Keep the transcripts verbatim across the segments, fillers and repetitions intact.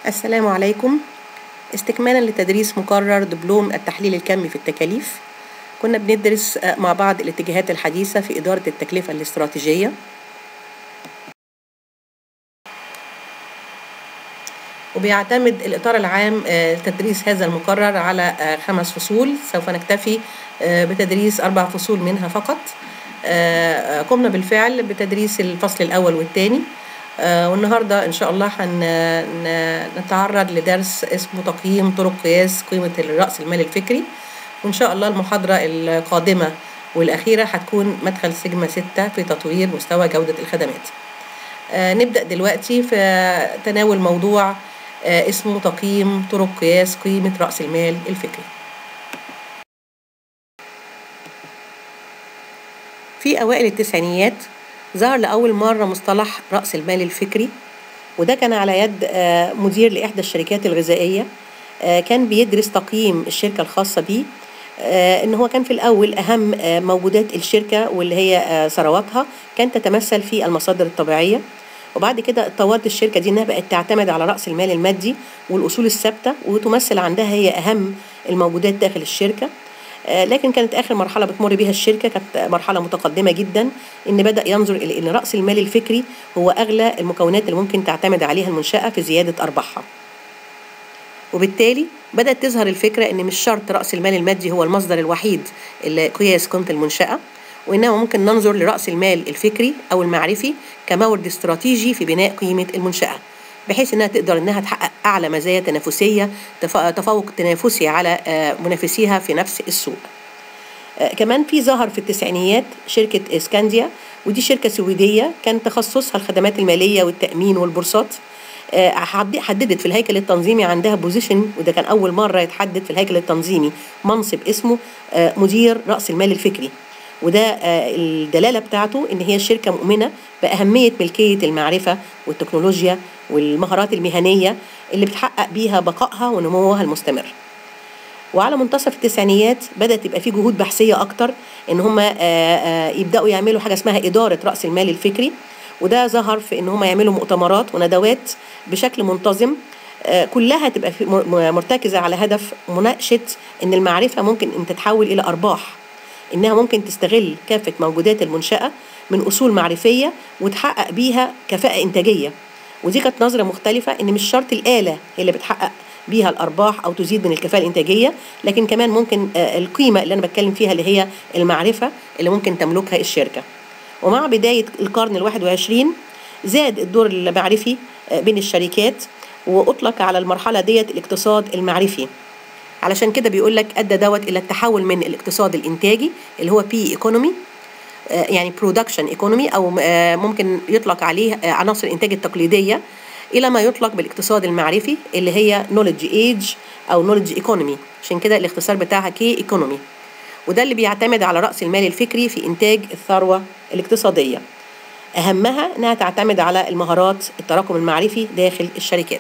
السلام عليكم. استكمالا لتدريس مقرر دبلوم التحليل الكمي في التكاليف، كنا بندرس مع بعض الاتجاهات الحديثة في إدارة التكلفة الاستراتيجية. وبيعتمد الإطار العام لتدريس هذا المقرر على خمس فصول، سوف نكتفي بتدريس أربع فصول منها فقط. قمنا بالفعل بتدريس الفصل الأول والثاني، والنهاردة إن شاء الله هنتعرض لدرس اسمه تقييم طرق قياس قيمة رأس المال الفكري، وإن شاء الله المحاضرة القادمة والأخيرة هتكون مدخل سيجما ستة في تطوير مستوى جودة الخدمات. نبدأ دلوقتي في تناول موضوع اسمه تقييم طرق قياس قيمة رأس المال الفكري. في أوائل التسعينيات ظهر لأول مرة مصطلح رأس المال الفكري، وده كان على يد مدير لإحدى الشركات الغذائية. كان بيدرس تقييم الشركة الخاصة بيه، إن هو كان في الأول أهم موجودات الشركة واللي هي ثرواتها كانت تتمثل في المصادر الطبيعية، وبعد كده اتطورت الشركة دي إنها بقت تعتمد على رأس المال المادي والأصول الثابتة، وتمثل عندها هي أهم الموجودات داخل الشركة. لكن كانت آخر مرحلة بتمر بها الشركة كانت مرحلة متقدمة جدا، إن بدأ ينظر إلى إن رأس المال الفكري هو أغلى المكونات اللي ممكن تعتمد عليها المنشأة في زيادة أرباحها. وبالتالي بدأت تظهر الفكرة إن مش شرط رأس المال المادي هو المصدر الوحيد لقياس قيمة المنشأة، وإنما ممكن ننظر لرأس المال الفكري أو المعرفي كمورد استراتيجي في بناء قيمة المنشأة، بحيث إنها تقدر إنها تحقق أعلى مزايا تنافسية، تفوق تنافسي على منافسيها في نفس السوق. كمان في ظهر في التسعينيات شركة اسكانديا، ودي شركة سويدية كان تخصصها الخدمات المالية والتأمين والبورصات. حددت في الهيكل التنظيمي عندها بوزيشن، وده كان أول مرة يتحدد في الهيكل التنظيمي منصب اسمه مدير رأس المال الفكري، وده الدلالة بتاعته إن هي الشركة مؤمنة بأهمية ملكية المعرفة والتكنولوجيا والمهارات المهنية اللي بتحقق بيها بقائها ونموها المستمر. وعلى منتصف التسعينيات بدأت يبقى في جهود بحثية أكتر إن هم يبدأوا يعملوا حاجة اسمها إدارة رأس المال الفكري، وده ظهر في إن هم يعملوا مؤتمرات وندوات بشكل منتظم، كلها تبقى مرتكزة على هدف مناقشة إن المعرفة ممكن أن تتحول إلى أرباح، إنها ممكن تستغل كافة موجودات المنشأة من أصول معرفية وتحقق بيها كفاءة إنتاجية. ودي كانت نظرة مختلفة، إن مش شرط الآلة هي اللي بتحقق بيها الأرباح أو تزيد من الكفاءة الإنتاجية، لكن كمان ممكن القيمة اللي أنا بتكلم فيها اللي هي المعرفة اللي ممكن تملكها الشركة. ومع بداية القرن الواحد وعشرين زاد الدور المعرفي بين الشركات، وأطلق على المرحلة ديت الاقتصاد المعرفي. علشان كده بيقول لك أدى دوت إلى التحول من الاقتصاد الإنتاجي اللي هو بي إيكونومي، يعني برودكشن إيكونومي، أو ممكن يطلق عليه عناصر الإنتاج التقليدية، إلى ما يطلق بالاقتصاد المعرفي اللي هي نوليدج ايج أو نوليدج إيكونومي. عشان كده الاختصار بتاعها كي إيكونومي، وده اللي بيعتمد على رأس المال الفكري في إنتاج الثروة الاقتصادية. أهمها أنها تعتمد على المهارات التراكم المعرفي داخل الشركات.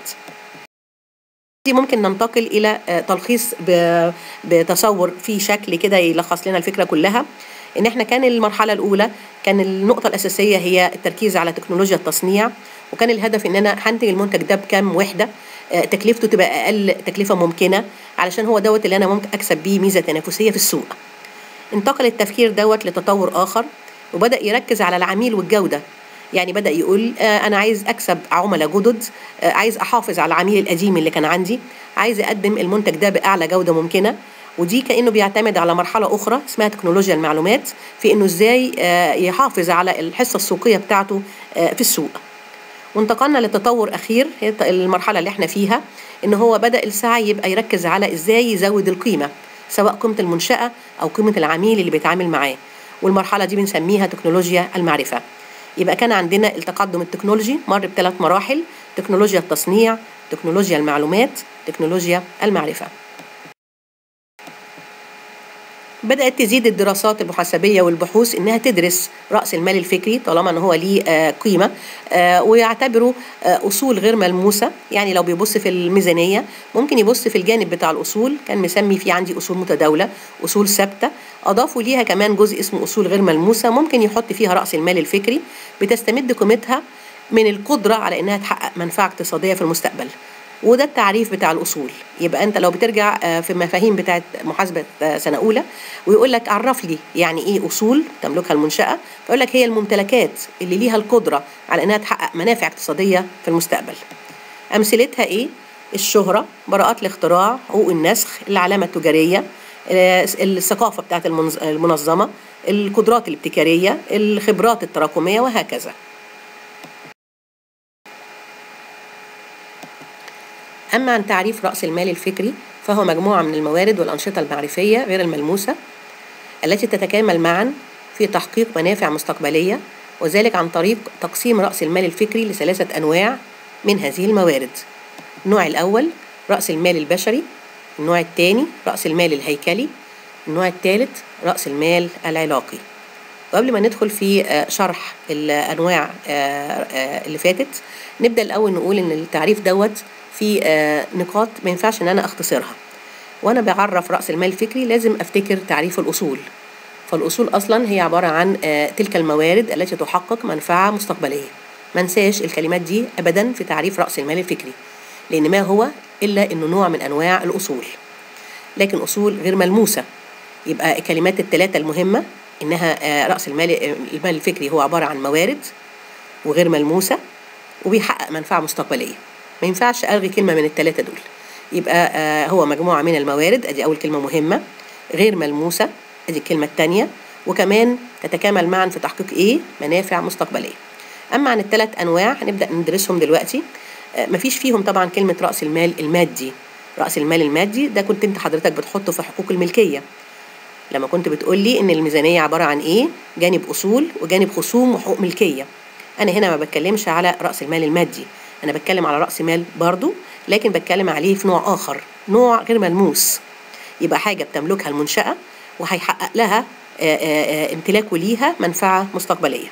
ممكن ننتقل إلى تلخيص بتصور في شكل كده يلخص لنا الفكرة كلها. إن إحنا كان المرحلة الأولى كان النقطة الأساسية هي التركيز على تكنولوجيا التصنيع، وكان الهدف إن أنا هنتج المنتج ده بكام وحدة تكلفته تبقى أقل تكلفة ممكنة، علشان هو دوت اللي أنا ممكن أكسب بيه ميزة تنافسية في السوق. انتقل التفكير دوت لتطور آخر، وبدأ يركز على العميل والجودة. يعني بدأ يقول أنا عايز أكسب عملاء جدد، عايز أحافظ على العميل القديم اللي كان عندي، عايز أقدم المنتج ده بأعلى جودة ممكنة. ودي كأنه بيعتمد على مرحلة أخرى اسمها تكنولوجيا المعلومات، في إنه إزاي يحافظ على الحصة السوقية بتاعته في السوق. وانتقلنا لتطور أخير، هي المرحلة اللي احنا فيها، إن هو بدأ السعي يبقى يركز على إزاي يزود القيمة، سواء قيمة المنشأة أو قيمة العميل اللي بيتعامل معاه، والمرحلة دي بنسميها تكنولوجيا المعرفة. يبقى كان عندنا التقدم التكنولوجي مر بثلاث مراحل: تكنولوجيا التصنيع، تكنولوجيا المعلومات، تكنولوجيا المعرفة. بدأت تزيد الدراسات المحاسبية والبحوث إنها تدرس رأس المال الفكري طالما إن هو ليه قيمة، ويعتبره أصول غير ملموسة. يعني لو بيبص في الميزانية ممكن يبص في الجانب بتاع الأصول، كان مسمي فيه عندي أصول متداولة، أصول ثابتة، أضافوا ليها كمان جزء اسمه أصول غير ملموسة ممكن يحط فيها رأس المال الفكري، بتستمد قيمتها من القدرة على إنها تحقق منفعة اقتصادية في المستقبل. وده التعريف بتاع الأصول. يبقى أنت لو بترجع في مفاهيم بتاعت محاسبة سنة أولى ويقول لك عرف لي يعني إيه أصول تملكها المنشأة، فيقول لك هي الممتلكات اللي ليها القدرة على أنها تحقق منافع اقتصادية في المستقبل. أمثلتها إيه؟ الشهرة، براءات الاختراع، حقوق النسخ، العلامة التجارية، الثقافة بتاعت المنظمة، القدرات الابتكارية، الخبرات التراكمية، وهكذا. أما عن تعريف رأس المال الفكري فهو مجموعة من الموارد والأنشطة المعرفية غير الملموسة التي تتكامل معا في تحقيق منافع مستقبلية، وذلك عن طريق تقسيم رأس المال الفكري لثلاثة أنواع من هذه الموارد. النوع الأول رأس المال البشري، النوع الثاني رأس المال الهيكلي، النوع الثالث رأس المال العلاقي. وقبل ما ندخل في شرح الأنواع اللي فاتت، نبدأ الأول نقول إن التعريف دوت في نقاط ما ينفعش إن أنا أختصرها. وأنا بعرف رأس المال الفكري لازم أفتكر تعريف الأصول. فالأصول أصلا هي عبارة عن تلك الموارد التي تحقق منفعة مستقبلية. ما ننساش الكلمات دي أبدا في تعريف رأس المال الفكري، لأن ما هو إلا إنه نوع من أنواع الأصول، لكن أصول غير ملموسة. يبقى الكلمات الثلاثة المهمة إنها رأس المال المال الفكري هو عبارة عن موارد وغير ملموسة وبيحقق منفعة مستقبلية. ما ينفعش ألغي كلمة من الثلاثة دول. يبقى هو مجموعة من الموارد، أدي أول كلمة مهمة، غير ملموسة أدي الكلمة الثانية، وكمان تتكامل معا في تحقيق إيه؟ منافع مستقبلية. أما عن الثلاث أنواع هنبدأ ندرسهم دلوقتي. مفيش فيهم طبعا كلمة رأس المال المادي. رأس المال المادي ده كنت انت حضرتك بتحطه في حقوق الملكية لما كنت بتقولي ان الميزانية عبارة عن ايه؟ جانب اصول وجانب خصوم وحقوق ملكية. انا هنا ما بتكلمش على رأس المال المادي، انا بتكلم على رأس مال برضو، لكن بتكلم عليه في نوع اخر، نوع غير ملموس. يبقى حاجة بتملكها المنشأة وهيحقق لها امتلاكه ليها منفعة مستقبلية.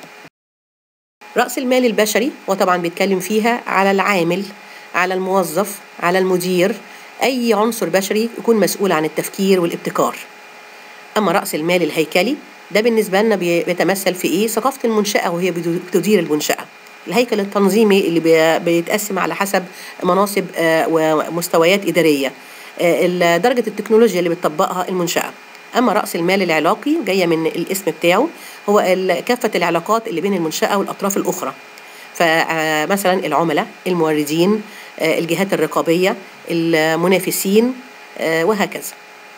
رأس المال البشري وطبعا بيتكلم فيها على العامل، على الموظف، على المدير، أي عنصر بشري يكون مسؤول عن التفكير والابتكار. أما رأس المال الهيكلي ده بالنسبة لنا بيتمثل في إيه؟ ثقافة المنشأة وهي بتدير المنشأة. الهيكل التنظيمي اللي بيتقسم على حسب مناصب ومستويات إدارية، درجة التكنولوجيا اللي بتطبقها المنشأة. أما رأس المال العلاقي جاية من الاسم بتاعه، هو كافة العلاقات اللي بين المنشأة والأطراف الأخرى، فمثلا العملاء، الموردين، الجهات الرقابية، المنافسين، وهكذا.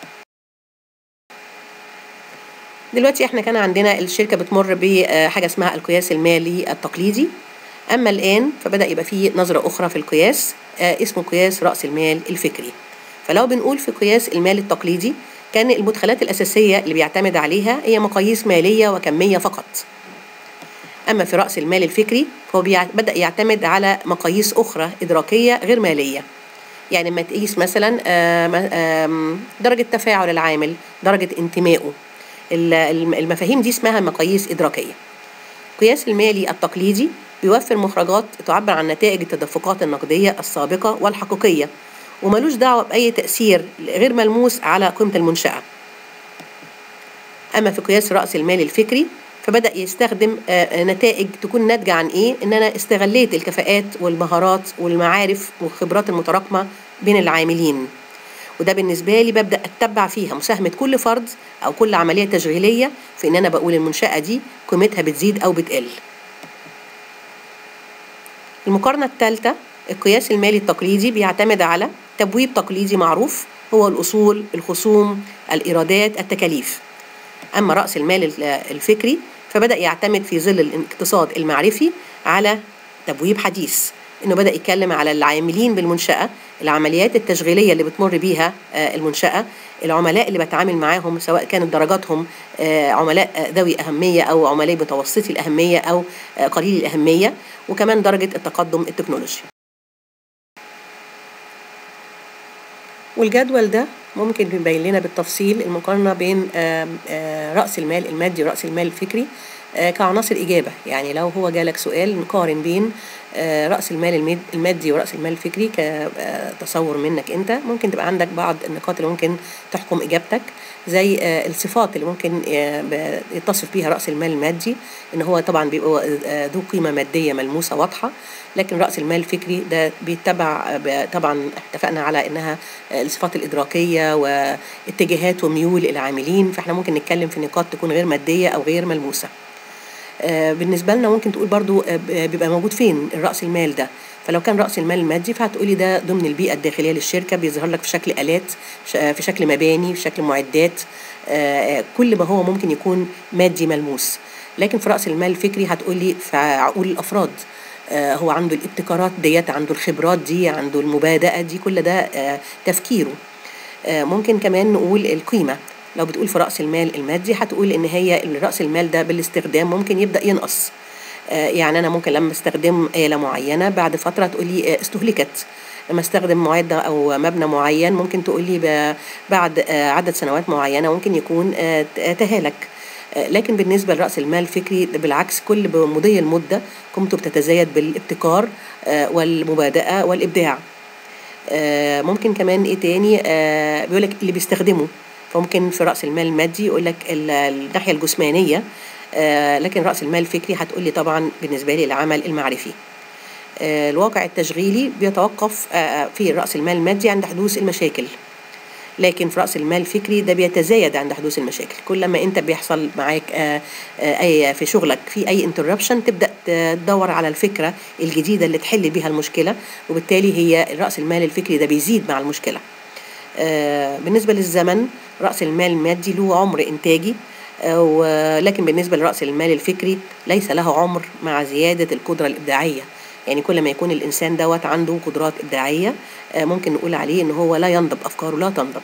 دلوقتي احنا كان عندنا الشركة بتمر بحاجة اسمها القياس المالي التقليدي. أما الآن فبدأ يبقى فيه نظرة أخرى في القياس اسمه قياس رأس المال الفكري. فلو بنقول في قياس المال التقليدي كان المدخلات الأساسية اللي بيعتمد عليها هي مقاييس مالية وكمية فقط. أما في رأس المال الفكري فهو بدأ يعتمد على مقاييس أخرى إدراكية غير مالية. يعني لما تقيس مثلا درجة تفاعل العامل، درجة انتمائه، المفاهيم دي اسمها مقاييس إدراكية. القياس المالي التقليدي بيوفر مخرجات تعبر عن نتائج التدفقات النقدية السابقة والحقيقية، وملوش دعوة بأي تأثير غير ملموس على قيمة المنشأة. أما في قياس رأس المال الفكري فبدأ يستخدم نتائج تكون ناتجة عن إيه؟ إن أنا استغليت الكفاءات والمهارات والمعارف والخبرات المتراكمة بين العاملين، وده بالنسبة لي ببدأ أتبع فيها مساهمة كل فرد أو كل عملية تشغيلية في إن أنا بقول المنشأة دي قيمتها بتزيد أو بتقل. المقارنة الثالثة، القياس المالي التقليدي بيعتمد على تبويب تقليدي معروف هو الأصول، الخصوم، الإيرادات، التكاليف. أما رأس المال الفكري فبدأ يعتمد في ظل الاقتصاد المعرفي على تبويب حديث، إنه بدأ يتكلم على العاملين بالمنشأة، العمليات التشغيلية اللي بتمر بيها المنشأة، العملاء اللي بتعامل معاهم سواء كانت درجاتهم عملاء ذوي أهمية أو عملاء متوسطي الأهمية أو قليل الأهمية، وكمان درجة التقدم التكنولوجي. والجدول ده ممكن يبين لنا بالتفصيل المقارنة بين رأس المال المادي ورأس المال الفكري كعناصر إجابة. يعني لو هو جالك سؤال نقارن بين رأس المال المادي ورأس المال الفكري كتصور منك أنت، ممكن تبقى عندك بعض النقاط اللي ممكن تحكم إجابتك، زي الصفات اللي ممكن يتصف بيها رأس المال المادي، إن هو طبعا بيبقى ذو قيمة مادية ملموسة واضحة. لكن رأس المال الفكري ده بيتبع طبعا اتفقنا على إنها الصفات الإدراكية واتجاهات وميول العاملين، فإحنا ممكن نتكلم في نقاط تكون غير مادية أو غير ملموسة. بالنسبة لنا ممكن تقول برضو بيبقى موجود فين الرأس المال ده. فلو كان رأس المال المادي فهتقولي ده ضمن البيئة الداخلية للشركة، بيظهر لك في شكل آلات، في شكل مباني، في شكل معدات، كل ما هو ممكن يكون مادي ملموس. لكن في رأس المال الفكري هتقولي في عقول الأفراد، هو عنده الابتكارات ديت، عنده الخبرات دي، عنده المبادئة دي، كل ده تفكيره. ممكن كمان نقول القيمة. لو بتقول في رأس المال المادي هتقول إن هي رأس المال ده بالاستخدام ممكن يبدأ ينقص. يعني أنا ممكن لما استخدم آلة معينة بعد فترة تقولي استهلكت، لما استخدم معدة أو مبنى معين ممكن تقولي بعد عدد سنوات معينة ممكن يكون تهالك. لكن بالنسبة لرأس المال الفكري بالعكس، كل بمضي المدة قمت بتتزايد بالابتكار والمبادئة والإبداع. ممكن كمان إيه تاني، بيقولك اللي بيستخدمه، فممكن في رأس المال المادي يقولك الناحية الجسمانية، لكن رأس المال الفكري هتقولي طبعا بالنسبة لي العمل المعرفي. الواقع التشغيلي بيتوقف في رأس المال المادي عند حدوث المشاكل، لكن في رأس المال الفكري ده بيتزايد عند حدوث المشاكل. كل ما انت بيحصل معاك اي في شغلك في اي انتربشن تبدأ تدور على الفكرة الجديدة اللي تحل بيها المشكلة، وبالتالي هي رأس المال الفكري ده بيزيد مع المشكلة. بالنسبة للزمن، رأس المال المادي له عمر إنتاجي، ولكن بالنسبة لرأس المال الفكري ليس له عمر مع زيادة القدرة الإبداعية. يعني كل ما يكون الإنسان دوت عنده قدرات إبداعية ممكن نقول عليه إن هو لا ينضب، أفكاره لا تنضب.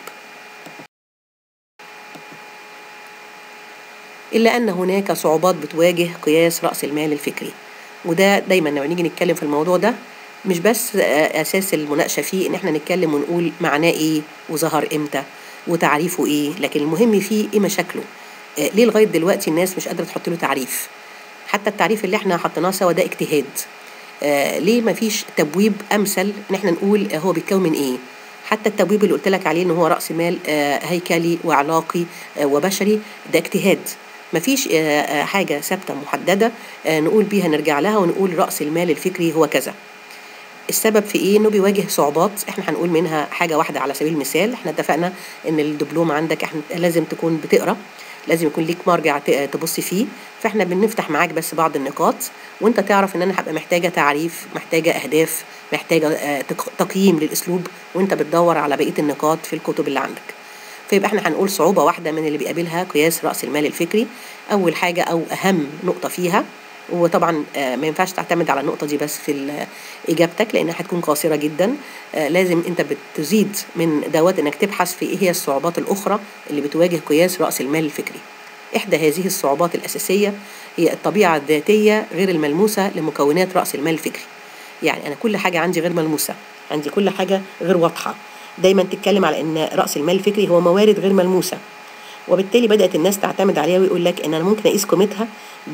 إلا أن هناك صعوبات بتواجه قياس رأس المال الفكري، وده دايما لما نيجي نتكلم في الموضوع ده مش بس أساس المناقشة فيه إن احنا نتكلم ونقول معناه إيه وظهر إمتى وتعريفه إيه، لكن المهم فيه إيه مشاكله. ليه لغاية دلوقتي الناس مش قادرة تحط له تعريف؟ حتى التعريف اللي احنا حطيناه سوا ده اجتهاد. آه ليه ما فيش تبويب امثل ان احنا نقول هو بيتكون من ايه؟ حتى التبويب اللي قلت لك عليه ان هو راس مال آه هيكلي وعلاقي آه وبشري، ده اجتهاد. ما فيش آه حاجه ثابته محدده آه نقول بيها نرجع لها ونقول راس المال الفكري هو كذا. السبب في ايه؟ انه بيواجه صعوبات. احنا هنقول منها حاجه واحده على سبيل المثال. احنا اتفقنا ان الدبلوم عندك احنا لازم تكون بتقرا، لازم يكون ليك مرجع تبص فيه، فاحنا بنفتح معاك بس بعض النقاط وانت تعرف ان انا هبقى محتاجه تعريف، محتاجه اهداف، محتاجه تقييم للاسلوب، وانت بتدور على بقيه النقاط في الكتب اللي عندك. فيبقى احنا هنقول صعوبه واحده من اللي بيقابلها قياس راس المال الفكري. اول حاجه او اهم نقطه فيها، وطبعا ما ينفعش تعتمد على النقطه دي بس في اجابتك لانها هتكون قاصره جدا، لازم انت بتزيد من دوت انك تبحث في ايه هي الصعوبات الاخرى اللي بتواجه قياس راس المال الفكري. احدى هذه الصعوبات الاساسيه هي الطبيعه الذاتيه غير الملموسه لمكونات راس المال الفكري. يعني انا كل حاجه عندي غير ملموسه، عندي كل حاجه غير واضحه. دايما تتكلم على ان راس المال الفكري هو موارد غير ملموسه، وبالتالي بدأت الناس تعتمد عليها ويقول لك ان انا ممكن اقيس قيمتها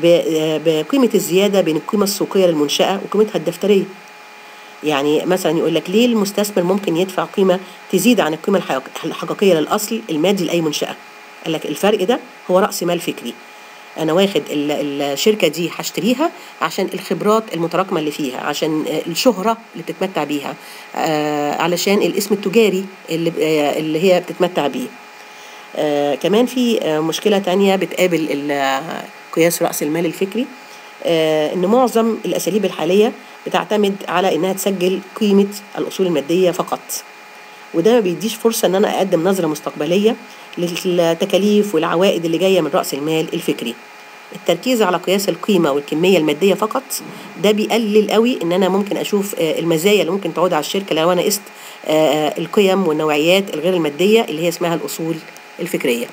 بقيمة الزيادة بين القيمة السوقية للمنشأة وقيمتها الدفترية. يعني مثلا يقول لك ليه المستثمر ممكن يدفع قيمة تزيد عن القيمة الحقيقية للأصل المادي لأي منشأة؟ قال لك الفرق ده هو رأس مال فكري. انا واخد الشركة دي هشتريها عشان الخبرات المتراكمة اللي فيها، عشان الشهرة اللي بتتمتع بيها، علشان الاسم التجاري اللي, اللي هي بتتمتع بيه. آه كمان في آه مشكلة تانية بتقابل قياس رأس المال الفكري، آه إن معظم الأساليب الحالية بتعتمد على إنها تسجل قيمة الأصول المادية فقط، وده ما بيديش فرصة إن أنا أقدم نظرة مستقبلية للتكاليف والعوائد اللي جاية من رأس المال الفكري. التركيز على قياس القيمة والكمية المادية فقط ده بيقلل قوي إن أنا ممكن أشوف آه المزايا اللي ممكن تعود على الشركة لو أنا قست آه القيم والنوعيات الغير المادية اللي هي اسمها الأصول الفكرية.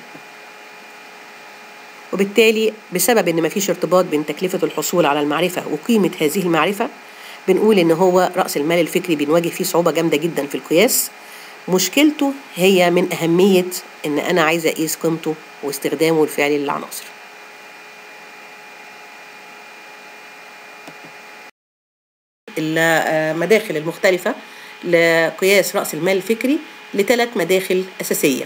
وبالتالي بسبب ان مفيش ارتباط بين تكلفة الحصول على المعرفة وقيمة هذه المعرفة، بنقول ان هو رأس المال الفكري بنواجه فيه صعوبة جامدة جدا في القياس. مشكلته هي من أهمية ان انا عايزة اقيس قيمته واستخدامه الفعلي للعناصر. المداخل المختلفة لقياس رأس المال الفكري لثلاث مداخل أساسية.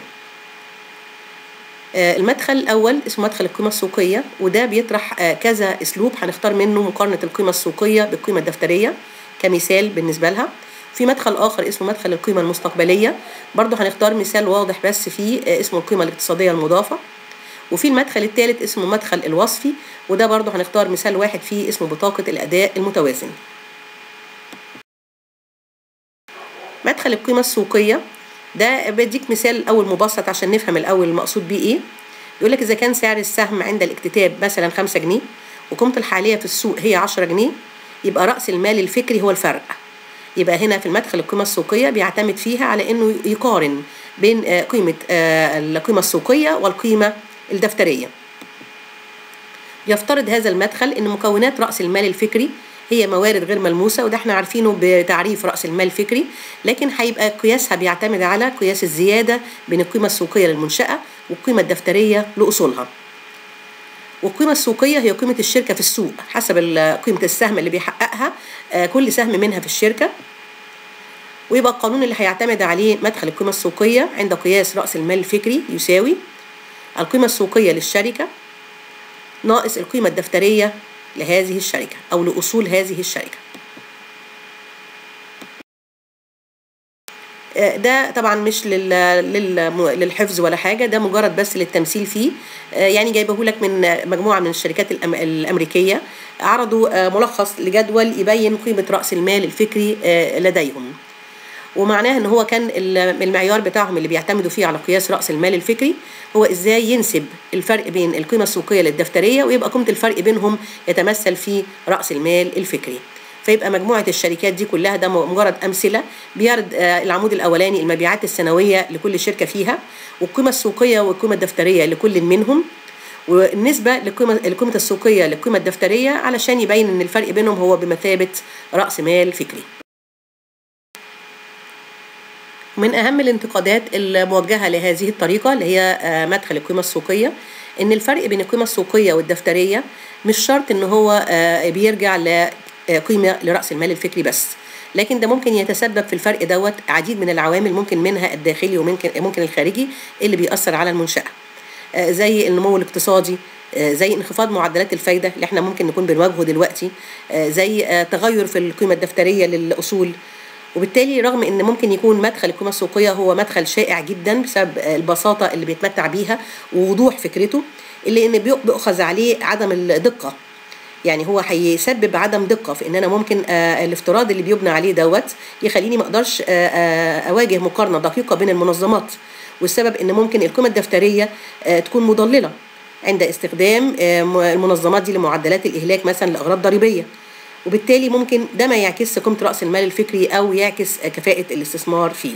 المدخل الأول اسمه مدخل القيمة السوقية، وده بيطرح كذا أسلوب هنختار منه مقارنة القيمة السوقية بالقيمة الدفترية كمثال بالنسبة لها. في مدخل آخر اسمه مدخل القيمة المستقبلية، برضه هنختار مثال واضح بس فيه اسمه القيمة الاقتصادية المضافة. وفي المدخل الثالث اسمه مدخل الوصفي، وده برضه هنختار مثال واحد فيه اسمه بطاقة الأداء المتوازن. مدخل القيمة السوقية ده بديك مثال الأول مبسط عشان نفهم الأول المقصود بيه إيه. بيقول لك إذا كان سعر السهم عند الاكتتاب مثلا خمسة جنيه وقيمته الحالية في السوق هي عشرة جنيه، يبقى رأس المال الفكري هو الفرق. يبقى هنا في المدخل القيمة السوقية بيعتمد فيها على إنه يقارن بين قيمة القيمة السوقية والقيمة الدفترية. يفترض هذا المدخل إن مكونات رأس المال الفكري هي موارد غير ملموسة، وده احنا عارفينه بتعريف رأس المال الفكري، لكن هيبقى قياسها بيعتمد على قياس الزيادة بين القيمة السوقية للمنشأة والقيمة الدفترية لأصولها. والقيمة السوقية هي قيمة الشركة في السوق حسب قيمة السهم اللي بيحققها كل سهم منها في الشركة. ويبقى القانون اللي هيعتمد عليه مدخل القيمة السوقية عند قياس رأس المال الفكري يساوي القيمة السوقية للشركة ناقص القيمة الدفترية لهذه الشركة أو لأصول هذه الشركة. ده طبعا مش للحفظ ولا حاجة، ده مجرد بس للتمثيل فيه. يعني جايبه لك من مجموعة من الشركات الأمريكية، عرضوا ملخص لجدول يبين قيمة رأس المال الفكري لديهم، ومعناه ان هو كان المعيار بتاعهم اللي بيعتمدوا فيه على قياس رأس المال الفكري هو ازاي ينسب الفرق بين القيمة السوقية للدفترية، ويبقى قيمة الفرق بينهم يتمثل في رأس المال الفكري. فيبقى مجموعة الشركات دي كلها ده مجرد أمثلة بيعرض العمود الأولاني المبيعات السنوية لكل شركة فيها، والقيمة السوقية والقيمة الدفترية لكل منهم، والنسبة للقيمة السوقية للقيمة الدفترية علشان يبين ان الفرق بينهم هو بمثابة رأس مال فكري. من أهم الانتقادات الموجهة لهذه الطريقة اللي هي مدخل القيمة السوقية إن الفرق بين القيمة السوقية والدفترية مش شرط إن هو بيرجع لقيمة لرأس المال الفكري بس، لكن ده ممكن يتسبب في الفرق دوت عديد من العوامل، ممكن منها الداخلي وممكن ممكن الخارجي اللي بيأثر على المنشأة، زي النمو الاقتصادي، زي انخفاض معدلات الفايدة اللي احنا ممكن نكون بنواجهه دلوقتي، زي تغير في القيمة الدفترية للأصول. وبالتالي رغم ان ممكن يكون مدخل القيمة السوقية هو مدخل شائع جدا بسبب البساطة اللي بيتمتع بيها ووضوح فكرته، اللي ان بيؤخذ عليه عدم الدقة. يعني هو هيسبب عدم دقة في ان انا ممكن آه الافتراض اللي بيبنى عليه دوت يخليني ما اقدرش آه آه اواجه مقارنة دقيقة بين المنظمات، والسبب ان ممكن القيمة الدفترية آه تكون مضللة عند استخدام آه المنظمات دي لمعدلات الاهلاك مثلا لاغراض ضريبية، وبالتالي ممكن ده ما يعكس قيمة رأس المال الفكري أو يعكس كفاءة الاستثمار فيه.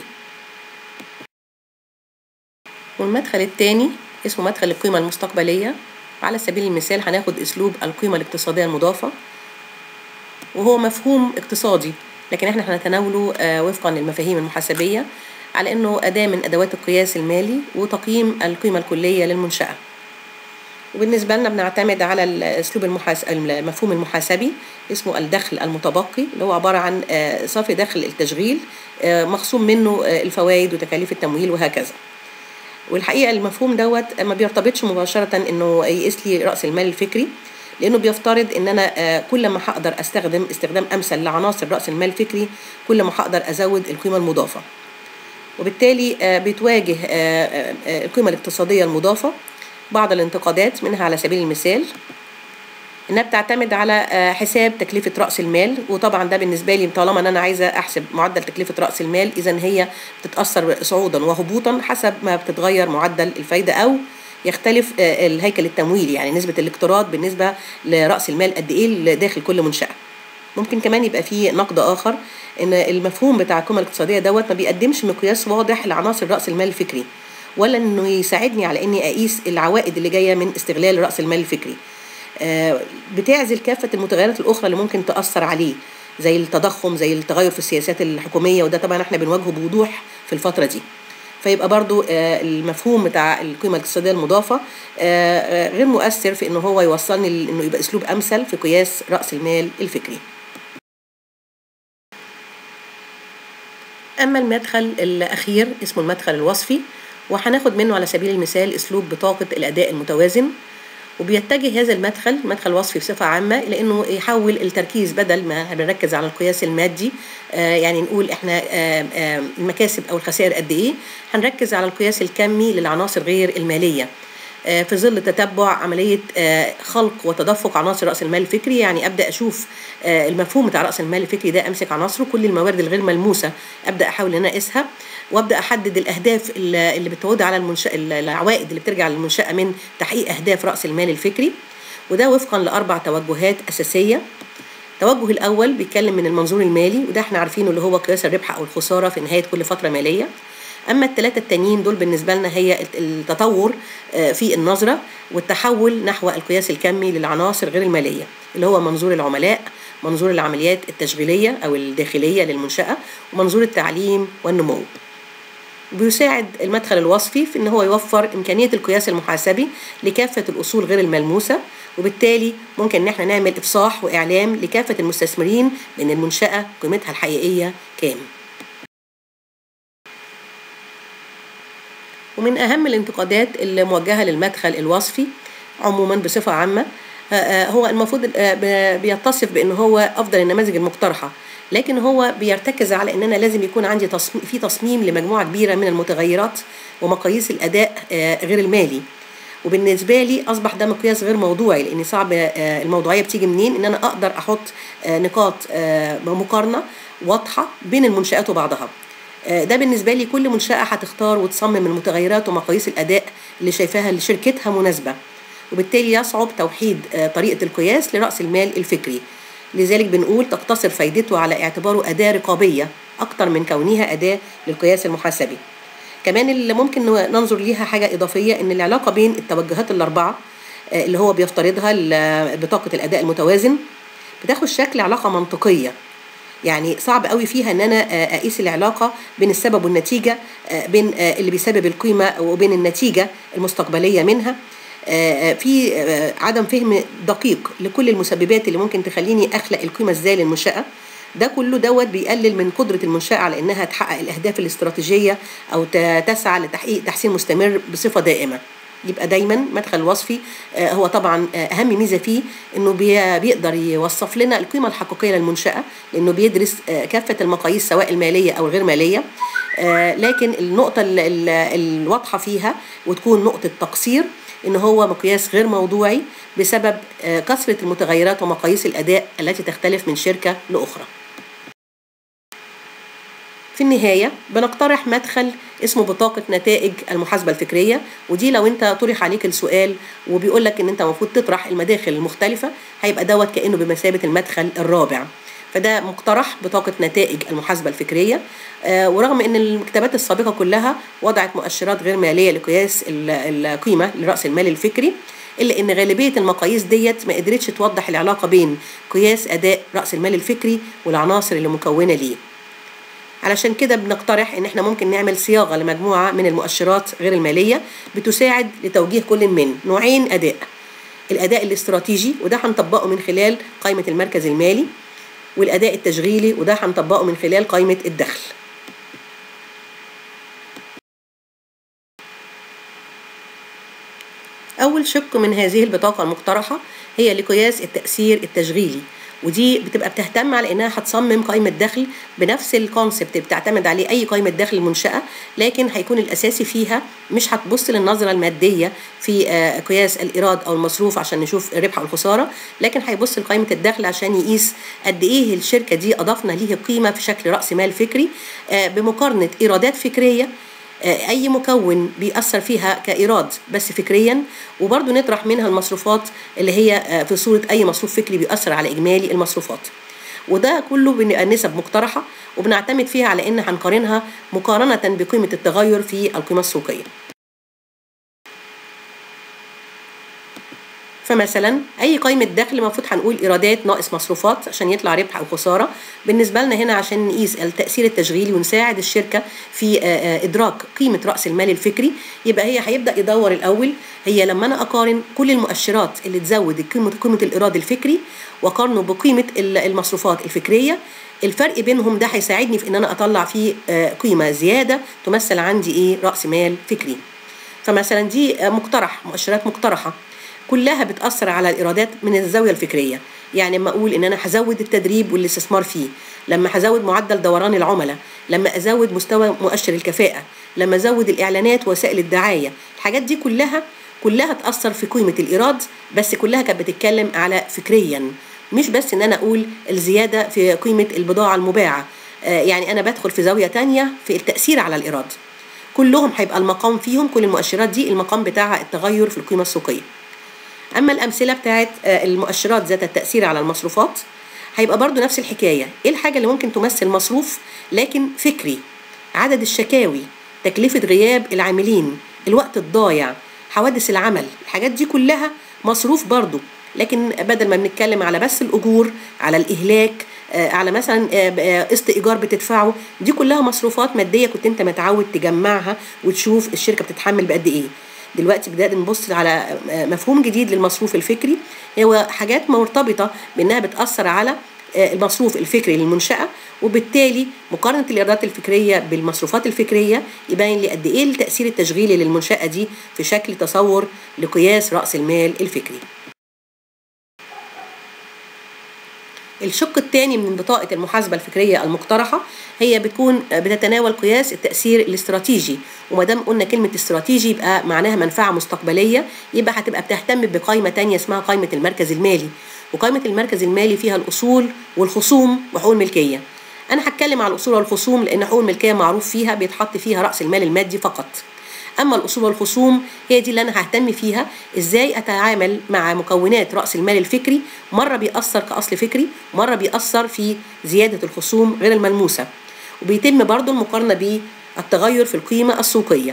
والمدخل الثاني اسمه مدخل القيمة المستقبلية. على سبيل المثال هناخد أسلوب القيمة الاقتصادية المضافة، وهو مفهوم اقتصادي لكن احنا هنتناوله وفقا للمفاهيم المحاسبية على أنه أداة من أدوات القياس المالي وتقييم القيمة الكلية للمنشأة. وبالنسبة لنا بنعتمد على الأسلوب المحاس... المفهوم المحاسبي اسمه الدخل المتبقي، اللي هو عبارة عن صافي دخل التشغيل مخصوم منه الفوائد وتكاليف التمويل وهكذا. والحقيقة المفهوم دوت ما بيرتبطش مباشرة إنه يقيس لي رأس المال الفكري، لأنه بيفترض إن أنا كل ما هقدر أستخدم استخدام أمثل لعناصر رأس المال الفكري كل ما هقدر أزود القيمة المضافة. وبالتالي بتواجه القيمة الاقتصادية المضافة بعض الانتقادات، منها على سبيل المثال انها بتعتمد على حساب تكلفة رأس المال، وطبعا ده بالنسبة لي طالما ان انا عايزة احسب معدل تكلفة رأس المال اذا هي بتتأثر صعودا وهبوطا حسب ما بتتغير معدل الفايدة او يختلف الهيكل التمويلي، يعني نسبة الاقتراض بالنسبة لرأس المال قد ايه داخل كل منشأة. ممكن كمان يبقى فيه نقد اخر ان المفهوم بتاع القيمة الاقتصادية دوت ما بيقدمش مقياس واضح لعناصر رأس المال الفكري، ولا انه يساعدني على اني اقيس العوائد اللي جايه من استغلال راس المال الفكري. آه بتعزل كافه المتغيرات الاخرى اللي ممكن تاثر عليه زي التضخم، زي التغير في السياسات الحكوميه، وده طبعا احنا بنواجهه بوضوح في الفتره دي. فيبقى برضو آه المفهوم بتاع القيمه الاقتصاديه المضافه آه غير مؤثر في انه هو يوصلني انه يبقى اسلوب امثل في قياس راس المال الفكري. أما المدخل الأخير اسمه المدخل الوصفي، وهناخد منه على سبيل المثال أسلوب بطاقة الأداء المتوازن. وبيتجه هذا المدخل المدخل الوصفي بصفة عامة إلى إنه يحول التركيز، بدل ما بنركز على القياس المادي آه يعني نقول إحنا آه آه المكاسب أو الخسائر قد إيه، هنركز على القياس الكمي للعناصر غير المالية آه في ظل تتبع عملية آه خلق وتدفق عناصر رأس المال الفكري. يعني أبدأ أشوف آه المفهوم بتاع رأس المال الفكري ده، أمسك عناصره، كل الموارد الغير ملموسة أبدأ أحاول إن أنا أقيسها، وابدا احدد الاهداف اللي بتعود على المنشاه، العوائد اللي بترجع للمنشاه من تحقيق اهداف راس المال الفكري، وده وفقا لاربع توجهات اساسيه. التوجه الاول بيتكلم من المنظور المالي، وده احنا عارفينه اللي هو قياس الربح او الخساره في نهايه كل فتره ماليه. اما الثلاثه التانيين دول بالنسبه لنا هي التطور في النظره والتحول نحو القياس الكمي للعناصر غير الماليه، اللي هو منظور العملاء، منظور العمليات التشغيليه او الداخليه للمنشاه، ومنظور التعليم والنمو. بيساعد المدخل الوصفي في ان هو يوفر امكانيه القياس المحاسبي لكافه الاصول غير الملموسه، وبالتالي ممكن ان احنا نعمل افصاح واعلام لكافه المستثمرين بان المنشاه قيمتها الحقيقيه كام. ومن اهم الانتقادات اللي موجهه للمدخل الوصفي عموما بصفه عامه هو المفروض بيتصف بان هو افضل النماذج المقترحه، لكن هو بيرتكز على ان انا لازم يكون عندي تصميم في تصميم لمجموعه كبيره من المتغيرات ومقاييس الاداء غير المالي. وبالنسبه لي اصبح ده مقياس غير موضوعي، لان صعب الموضوعيه بتيجي منين ان انا اقدر احط نقاط مقارنه واضحه بين المنشات وبعضها. ده بالنسبه لي كل منشاه هتختار وتصمم المتغيرات ومقاييس الاداء اللي شايفاها لشركتها مناسبه، وبالتالي يصعب توحيد طريقه القياس لراس المال الفكري. لذلك بنقول تقتصر فايدته على اعتباره أداة رقابية أكتر من كونها أداة للقياس المحاسبي. كمان اللي ممكن ننظر ليها حاجة إضافية، إن العلاقة بين التوجهات الأربعة اللي هو بيفترضها بطاقة الأداء المتوازن بتاخد شكل علاقة منطقية. يعني صعب قوي فيها ان انا اقيس العلاقه بين السبب والنتيجه، بين اللي بيسبب القيمه وبين النتيجه المستقبليه منها. في عدم فهم دقيق لكل المسببات اللي ممكن تخليني اخلق القيمه ازاي للمنشاه. ده كله دوت بيقلل من قدره المنشاه على انها تحقق الاهداف الاستراتيجيه او تسعى لتحقيق تحسين مستمر بصفه دائمه. يبقى دايما مدخل وصفي هو طبعا اهم ميزه فيه انه بيقدر يوصف لنا القيمه الحقيقيه للمنشاه، لانه بيدرس كافه المقاييس سواء الماليه او الغير ماليه. لكن النقطه الواضحه فيها وتكون نقطه تقصير إن هو مقياس غير موضوعي بسبب كثرة المتغيرات ومقاييس الأداء التي تختلف من شركة لأخرى. في النهاية بنقترح مدخل اسمه بطاقة نتائج المحاسبة الفكرية، ودي لو انت طرح عليك السؤال وبيقول لك ان انت المفروض تطرح المداخل المختلفة هيبقى دوت كأنه بمثابة المدخل الرابع. فده مقترح بطاقة نتائج المحاسبة الفكرية. آه ورغم ان الكتابات السابقة كلها وضعت مؤشرات غير مالية لقياس القيمة لرأس المال الفكري، إلا إن غالبية المقاييس ديت ما قدرتش توضح العلاقة بين قياس أداء رأس المال الفكري والعناصر اللي مكونة ليه. علشان كده بنقترح إن إحنا ممكن نعمل صياغة لمجموعة من المؤشرات غير المالية بتساعد لتوجيه كل من نوعين أداء: الأداء الاستراتيجي وده هنطبقه من خلال قائمة المركز المالي، والأداء التشغيلي وده هنطبقه من خلال قائمة الدخل. أول شق من هذه البطاقة المقترحة هي لقياس التأثير التشغيلي، ودي بتبقى بتهتم على إنها هتصمم قائمة دخل بنفس الكونسبت اللي بتعتمد عليه أي قائمة دخل منشأة، لكن هيكون الأساسي فيها مش هتبص للنظرة المادية في قياس الإيراد أو المصروف عشان نشوف الربح أو الخسارة، لكن هيبص لقائمة الدخل عشان يقيس قد إيه الشركة دي أضفنا ليه قيمة في شكل رأس مال فكري بمقارنة إيرادات فكرية أي مكون بيأثر فيها كإيراد بس فكريا، وبرضو نطرح منها المصروفات اللي هي في صورة أي مصروف فكري بيأثر على إجمالي المصروفات. وده كله بنبقى نسب مقترحة وبنعتمد فيها على إن هنقارنها مقارنة بقيمة التغير في القيمة السوقية. فمثلا أي قائمة دخل المفروض هنقول إيرادات ناقص مصروفات عشان يطلع ربح أو خسارة. بالنسبة لنا هنا عشان نقيس التأثير التشغيلي ونساعد الشركة في إدراك قيمة رأس المال الفكري، يبقى هي هيبدأ يدور الأول هي لما أنا أقارن كل المؤشرات اللي تزود قيمة قيمة الإيراد الفكري وأقارنه بقيمة المصروفات الفكرية، الفرق بينهم ده هيساعدني في ان انا اطلع فيه قيمه زياده تمثل عندي ايه؟ راس مال فكري. فمثلا دي مقترح، مؤشرات مقترحه كلها بتاثر على الايرادات من الزاويه الفكريه. يعني لما اقول ان انا هزود التدريب والاستثمار فيه، لما هزود معدل دوران العملاء، لما ازود مستوى مؤشر الكفاءه، لما ازود الاعلانات ووسائل الدعايه، الحاجات دي كلها كلها تاثر في قيمه الايراد، بس كلها كانت بتتكلم على فكريا، مش بس ان انا اقول الزياده في قيمه البضاعه المباعه. آه يعني انا بدخل في زاويه تانية في التاثير على الايراد. كلهم هيبقى المقام فيهم، كل المؤشرات دي المقام بتاعها التغير في القيمه السوقيه. اما الامثله بتاعت آه المؤشرات ذات التاثير على المصروفات هيبقى برضو نفس الحكايه. ايه الحاجه اللي ممكن تمثل مصروف لكن فكري؟ عدد الشكاوي، تكلفه غياب العاملين، الوقت الضايع، حوادث العمل، الحاجات دي كلها مصروف برضو، لكن بدل ما بنتكلم على بس الأجور، على الإهلاك، على مثلا قسط إيجار بتدفعه، دي كلها مصروفات مادية كنت أنت متعود تجمعها وتشوف الشركة بتتحمل بقد إيه. دلوقتي بدأنا نبص على مفهوم جديد للمصروف الفكري، هو حاجات مرتبطة بأنها بتأثر على المصروف الفكري للمنشأة، وبالتالي مقارنة الإيرادات الفكرية بالمصروفات الفكرية يبين لي قد إيه التأثير التشغيلي للمنشأة دي في شكل تصور لقياس رأس المال الفكري. الشق الثاني من بطاقة المحاسبة الفكرية المقترحة هي بتكون بتتناول قياس التأثير الاستراتيجي، وما دام قلنا كلمة استراتيجي يبقى معناها منفعة مستقبلية، يبقى هتبقى بتهتم بقائمة تانية اسمها قائمة المركز المالي. وقائمة المركز المالي فيها الأصول والخصوم وحقوق الملكية. أنا هتكلم على الأصول والخصوم لأن حقوق الملكية معروف فيها بيتحط فيها رأس المال المادي فقط. أما الأصول والخصوم هي دي اللي أنا ههتم فيها إزاي أتعامل مع مكونات رأس المال الفكري، مرة بيأثر كأصل فكري، مرة بيأثر في زيادة الخصوم غير الملموسة، وبيتم برضو المقارنة بالتغير في القيمة السوقية.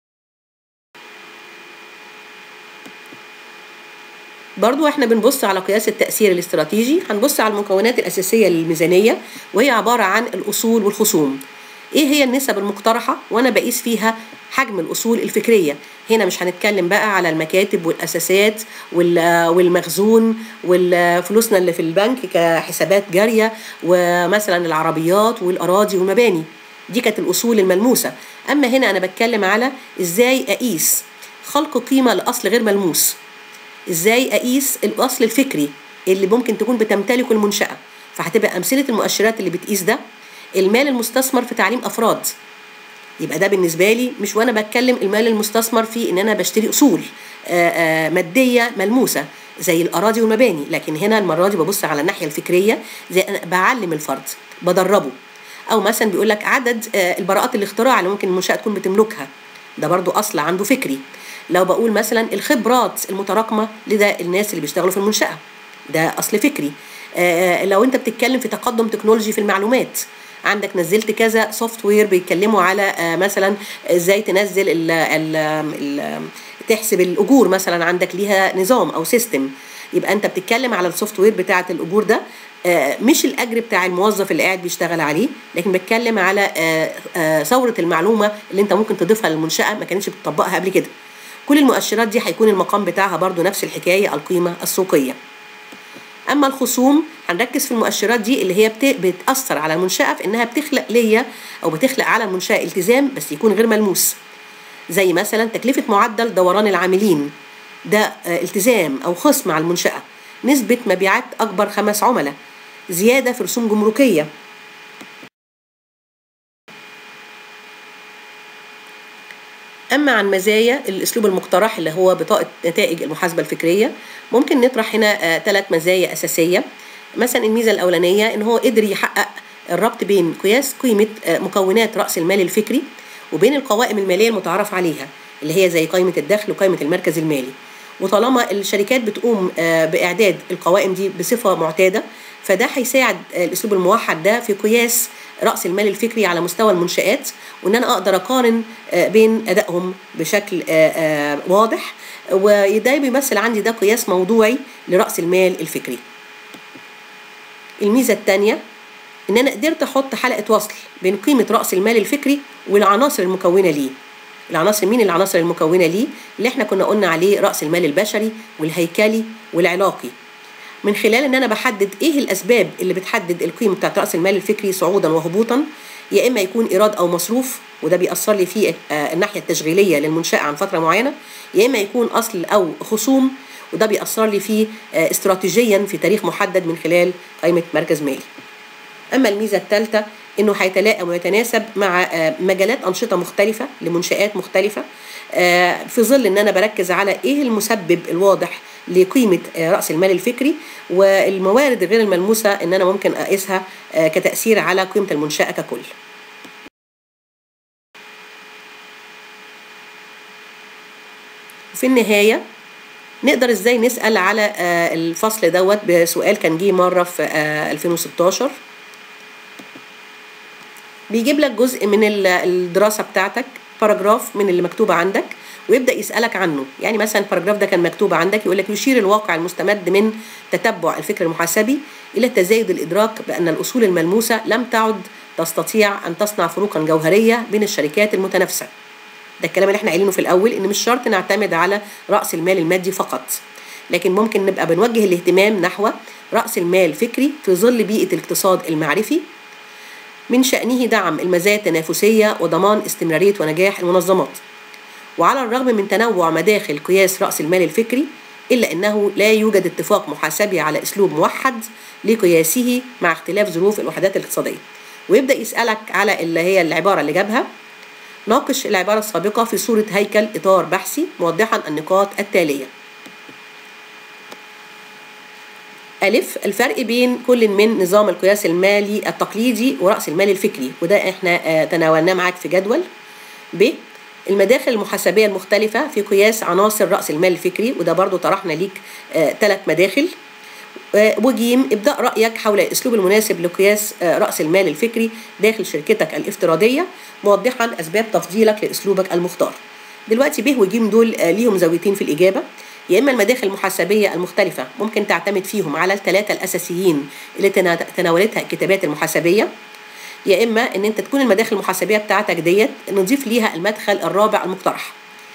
برضو احنا بنبص على قياس التأثير الاستراتيجي، هنبص على المكونات الأساسية للميزانية وهي عبارة عن الأصول والخصوم. ايه هي النسب المقترحة وانا بقيس فيها حجم الأصول الفكرية؟ هنا مش هنتكلم بقى على المكاتب والأساسات والمخزون والفلوسنا اللي في البنك كحسابات جارية، ومثلا العربيات والأراضي والمباني، دي كانت الأصول الملموسة. أما هنا أنا بتكلم على إزاي أقيس خلق قيمة لأصل غير ملموس، إزاي أقيس الأصل الفكري اللي ممكن تكون بتمتلكه المنشأة. فهتبقى أمثلة المؤشرات اللي بتقيس ده المال المستثمر في تعليم أفراد، يبقى ده بالنسبة لي مش وأنا بتكلم المال المستثمر في إن أنا بشتري أصول آآ آآ مادية ملموسة زي الأراضي والمباني، لكن هنا المرة دي ببص على الناحية الفكرية، زي أنا بعلم الفرد بدربه. أو مثلا بيقول لك عدد البراءات الاختراع اللي ممكن المنشأة تكون بتملكها، ده برضو أصل عنده فكري. لو بقول مثلا الخبرات المتراكمة لدى الناس اللي بيشتغلوا في المنشأة، ده أصل فكري. لو أنت بتتكلم في تقدم تكنولوجي في المعلومات، عندك نزلت كذا سوفت وير بيتكلموا على مثلا ازاي تنزل ال ال ال تحسب الاجور، مثلا عندك ليها نظام او سيستم، يبقى انت بتتكلم على السوفت وير بتاعه الاجور ده، مش الاجر بتاع الموظف اللي قاعد بيشتغل عليه، لكن بتكلم على ثوره المعلومه اللي انت ممكن تضيفها للمنشاه ما كانتش بتطبقها قبل كده. كل المؤشرات دي هيكون المقام بتاعها برضو نفس الحكايه، القيمه السوقيه. أما الخصوم هنركز في المؤشرات دي اللي هي بتأثر على المنشأة في إنها بتخلق ليا أو بتخلق على المنشأة التزام بس يكون غير ملموس، زي مثلا تكلفة معدل دوران العاملين، ده التزام أو خصم على المنشأة، نسبة مبيعات أكبر خمس عملاء، زيادة في رسوم جمركية. أما عن مزايا الأسلوب المقترح اللي هو بطاقة نتائج المحاسبة الفكرية، ممكن نطرح هنا ثلاث مزايا أساسية. مثلا الميزة الأولانية إن هو قدر يحقق الربط بين قياس قيمة مكونات رأس المال الفكري وبين القوائم المالية المتعارف عليها اللي هي زي قائمة الدخل وقائمة المركز المالي. وطالما الشركات بتقوم بإعداد القوائم دي بصفة معتادة، فده هيساعد الأسلوب الموحد ده في قياس رأس المال الفكري على مستوى المنشآت، وإن أنا أقدر أقارن بين أدائهم بشكل واضح، وده بيمثل عندي ده قياس موضوعي لرأس المال الفكري. الميزة الثانية إن أنا قدرت أحط حلقة وصل بين قيمة رأس المال الفكري والعناصر المكونة ليه. العناصر مين العناصر المكونة ليه؟ اللي احنا كنا قلنا عليه رأس المال البشري والهيكلي والعلاقي. من خلال ان انا بحدد ايه الاسباب اللي بتحدد القيمه بتاعت راس المال الفكري صعودا وهبوطا. يا اما يكون ايراد او مصروف، وده بيأثر لي في الناحيه التشغيليه للمنشاه عن فتره معينه. يا اما يكون اصل او خصوم، وده بيأثر لي فيه استراتيجيا في تاريخ محدد من خلال قائمه مركز مالي. اما الميزه الثالثه انه هيتلائم ويتناسب مع مجالات انشطه مختلفه لمنشآت مختلفه، في ظل ان انا بركز على ايه المسبب الواضح لقيمه راس المال الفكري، والموارد غير الملموسه ان انا ممكن اقيسها كتاثير على قيمه المنشاه ككل. في النهايه نقدر ازاي نسال على الفصل دوت بسؤال كان جه مره في ألفين وستاشر. بيجيب لك جزء من الدراسه بتاعتك، باراجراف من اللي مكتوبه عندك، ويبدا يسالك عنه. يعني مثلا الباراجراف ده كان مكتوب عندك يقول لك: يشير الواقع المستمد من تتبع الفكر المحاسبي الى تزايد الادراك بان الاصول الملموسه لم تعد تستطيع ان تصنع فروقا جوهريه بين الشركات المتنافسه. ده الكلام اللي احنا قايلينه في الاول، ان مش شرط نعتمد على راس المال المادي فقط، لكن ممكن نبقى بنوجه الاهتمام نحو راس المال الفكري في ظل بيئه الاقتصاد المعرفي، من شأنه دعم المزايا التنافسيه وضمان استمراريه ونجاح المنظمات. وعلى الرغم من تنوع مداخل قياس رأس المال الفكري، إلا أنه لا يوجد اتفاق محاسبي على أسلوب موحد لقياسه مع اختلاف ظروف الوحدات الاقتصادية. ويبدأ يسألك على اللي هي العبارة اللي جابها: ناقش العبارة السابقة في صورة هيكل إطار بحثي موضحا النقاط التالية. ألف: الفرق بين كل من نظام القياس المالي التقليدي ورأس المال الفكري، وده احنا تناولناه معاك في جدول. ب: المداخل المحاسبية المختلفة في قياس عناصر رأس المال الفكري، وده برضو طرحنا ليك ثلاث آه مداخل. آه وجيم: ابدأ رأيك حول الأسلوب المناسب لقياس آه رأس المال الفكري داخل شركتك الافتراضية، موضحا أسباب تفضيلك لأسلوبك المختار. دلوقتي ب وجيم دول آه ليهم زاويتين في الإجابة. يا إما المداخل المحاسبية المختلفة ممكن تعتمد فيهم على الثلاثة الأساسيين اللي تناولتها الكتابات المحاسبية، يا اما ان انت تكون المداخل المحاسبيه بتاعتك ديت نضيف ليها المدخل الرابع المقترح،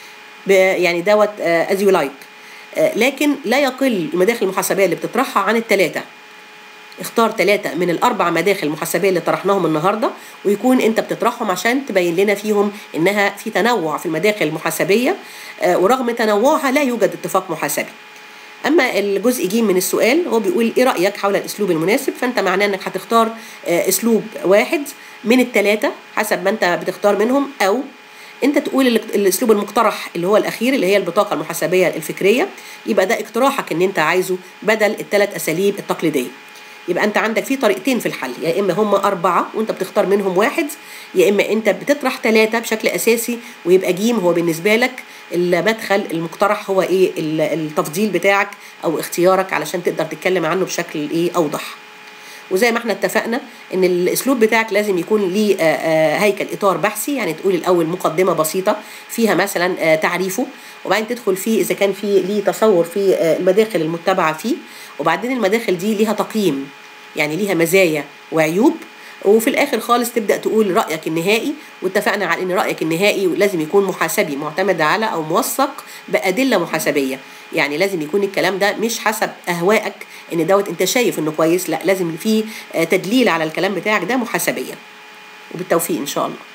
يعني دوت از يو لايك، لكن لا يقل المداخل المحاسبيه اللي بتطرحها عن الثلاثه. اختار ثلاثه من الاربع مداخل محاسبيه اللي طرحناهم النهارده، ويكون انت بتطرحهم عشان تبين لنا فيهم انها في تنوع في المداخل المحاسبيه، ورغم تنوعها لا يوجد اتفاق محاسبي. اما الجزء ج من السؤال هو بيقول: ايه رايك حول الاسلوب المناسب؟ فانت معناه انك هتختار اسلوب واحد من الثلاثه حسب ما انت بتختار منهم، او انت تقول الاسلوب المقترح اللي هو الاخير اللي هي البطاقه المحاسبيه الفكريه، يبقى ده اقتراحك ان انت عايزه بدل الثلاث اساليب التقليديه. يبقى انت عندك في طريقتين في الحل، يا اما هم اربعه وانت بتختار منهم واحد، يا اما انت بتطرح ثلاثه بشكل اساسي ويبقى جيم هو بالنسبه لك المدخل المقترح هو ايه التفضيل بتاعك او اختيارك علشان تقدر تتكلم عنه بشكل ايه اوضح. وزي ما احنا اتفقنا ان الاسلوب بتاعك لازم يكون ليه هيكل اطار بحثي، يعني تقول الاول مقدمه بسيطه فيها مثلا تعريفه، وبعدين تدخل فيه اذا كان في ليه تصور في المداخل المتبعه فيه، وبعدين المداخل دي ليها تقييم يعني ليها مزايا وعيوب، وفي الاخر خالص تبدا تقول رايك النهائي. واتفقنا على ان رايك النهائي لازم يكون محاسبي معتمد على او موثق بادله محاسبيه، يعني لازم يكون الكلام ده مش حسب اهوائك ان دوت انت شايف انه كويس، لا لازم في تدليل على الكلام بتاعك ده محاسبيا. وبالتوفيق ان شاء الله.